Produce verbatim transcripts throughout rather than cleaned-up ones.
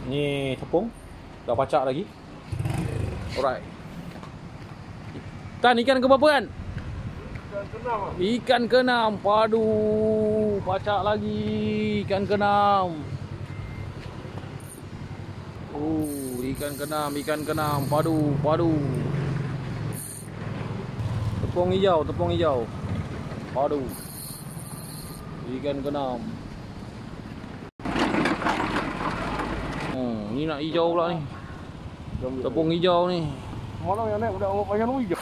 Ni tepung. Dah pacak lagi. Alright. Tan, ikan ke berapa kan? Ikan kenam. Ikan kenam. Padu. Pacak lagi. Ikan kenam. Oh, ikan kenam, ikan kenam. Padu, padu. Tepung hijau, tepung hijau. Padu. Ikan kenam. Hmm, ni nak hijau pula ni. Tepung hijau ni. Mana yang naik budak orang panjang hijau.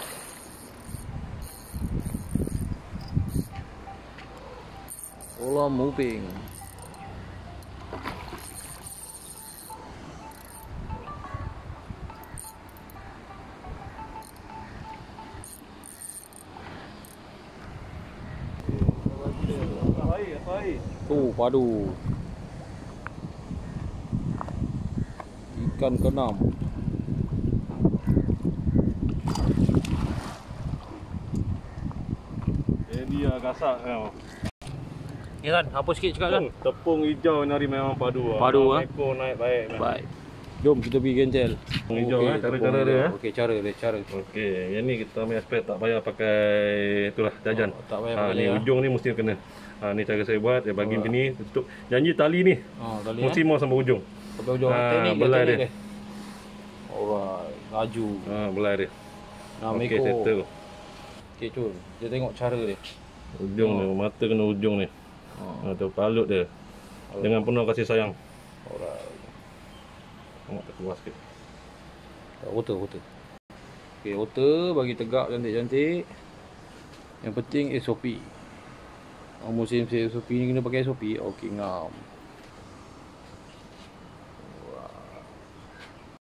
Kolam Uping. Tu padu. Ikan kenam. Eh dia gasak kau. Ni kan, apa sikit cakap kan? Tepung hijau ni hari memang padu ah. Padu ah. Ekor naik baik. Baik. Jom kita pergi gentel. Tepung hijau eh, cara-cara dia eh. Okey, cara dia, cara. Okey, yang ni kita punya aspek tak payah pakai itulah jajan. Oh, tak payah ha, pakai ni ya. ujung ni mesti kena. Ha, ni cara saya buat, saya bagi macam ni, tutup. Janji tali ni. Ha, tali Mesti eh. mau sampai ujung. Sampai ujung. Ha, Teknik dia, belai teknik dia. dia. Alright, laju. Ha, belai dia. enam Okey, ekor. settle. Okey, cun. Kita tengok cara dia. Ujung Oh. ni, mata kena ujung ni. Ha. Ha, tu palut dia. Dengan penuh kasih sayang. Alright. Tengok tak keluar sikit. Water, water. Okey, water bagi tegak cantik-cantik. Yang penting S O P. Oh, musim S O P ni kena pakai S O P. Okey, ngam.